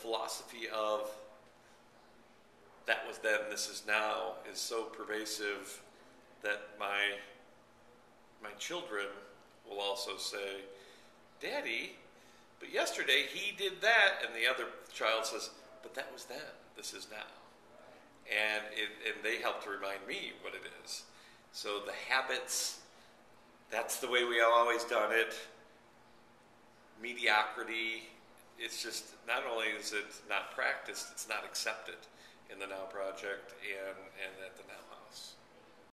philosophy of that was then, this is now is so pervasive that my children will also say, Daddy, but yesterday he did that, and the other child says, but that was then, this is now. And they help to remind me what it is. So the habits, that's the way we have always done it. Mediocrity, it's just, not only is it not practiced, it's not accepted in the Now Project and at the Now House.